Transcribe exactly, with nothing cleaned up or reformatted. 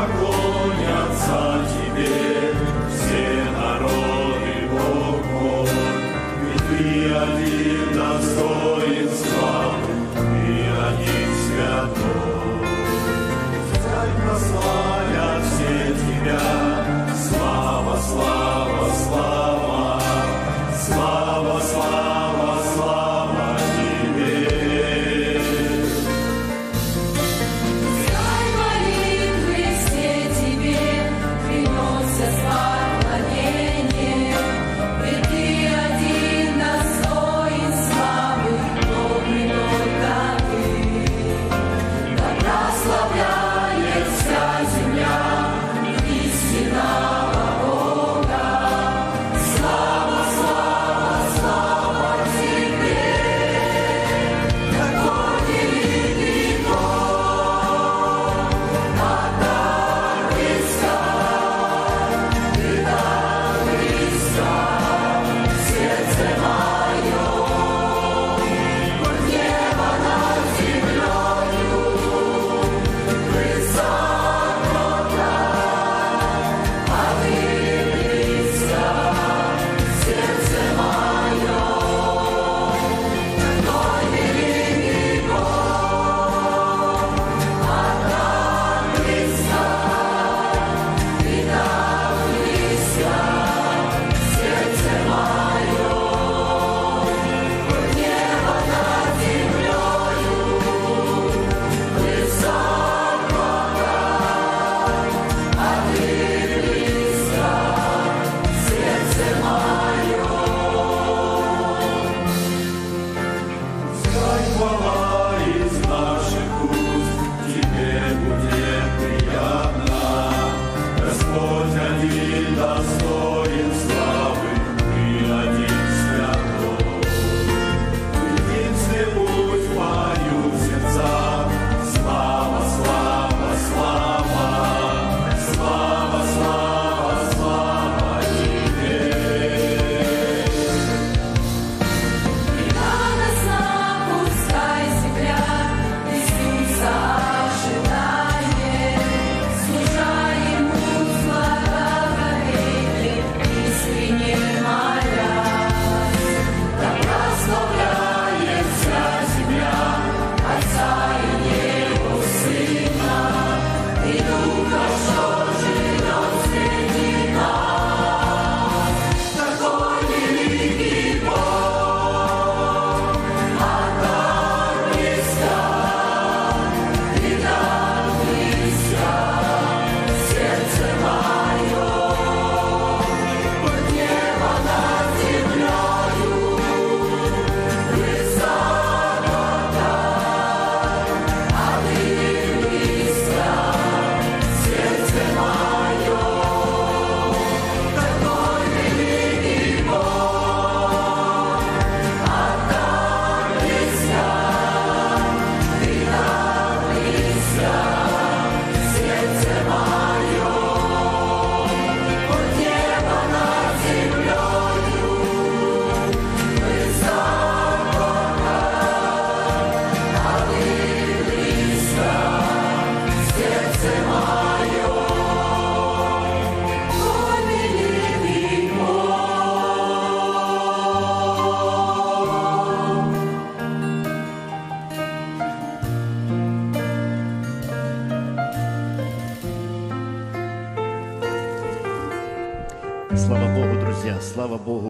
поклонятся тебе все народы, Бог мой, ведь ты один достоин славы, ты один святой. Пускай прославят все тебя, слава, слава, слава, слава, слава, слава тебе. Пускай молитвы все тебе приносят поклонение, ведь ты один достоин славы, добрый только ты. Да прославляет вся земля истинного Бога. Слава, слава, слава тебе. Какой великий Бог, отдай Христа, ты дай Христа, сердце мое, хоть небо над землею, высоко так, а ты Христа, сердце мое. Какой великий Бог, отдай Христа, ты дай Христа, сердце мое, хоть небо над землею, высоко так, а ты Христа, сердце мое. Пускай хвала из наших уст тебе будет приятна. Господь один достоин славы, ты один святой. В единстве пусть поют сердца, слава, слава, слава, слава, слава, слава тебе. И радостно пускай земля Иисуса ожидает, служа Ему с благоговением, искренне молясь. Да прославляет вся земля Отца и Его Сына, и Духа, что живет среди нас. Такой великий Бог, отдай Христа, ты дай Христа, сердце мое, хоть небо над землею, высоко так, а ты Христа, сердце мое. Такой великий Бог, отдай Христа, ты дай Христа, сердце мое, хоть небо над землею, высоко так, а ты Христа, сердце мое. Мой великий Бог. Слава Богу, друзья, слава Богу.